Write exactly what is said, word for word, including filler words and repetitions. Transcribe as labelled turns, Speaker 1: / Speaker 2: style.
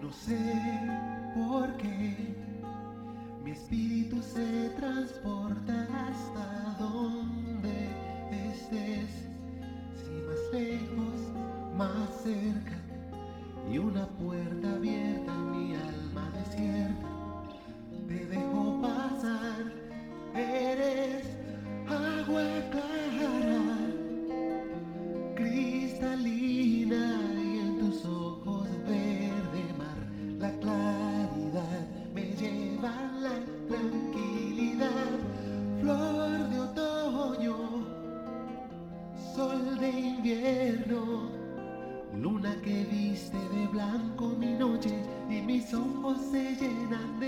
Speaker 1: No sé por qué mi espíritu se transporta hasta donde estés, si más lejos, más cerca, y una puerta abierta en mi alma desierta. Te dejo pasar, eres agua clara, cristalina, y en tus ojos verde mar. La claridad me lleva a la tranquilidad. Flor de otoño, sol de invierno, luna que viste de blanco mi noche y mis ojos se llenan de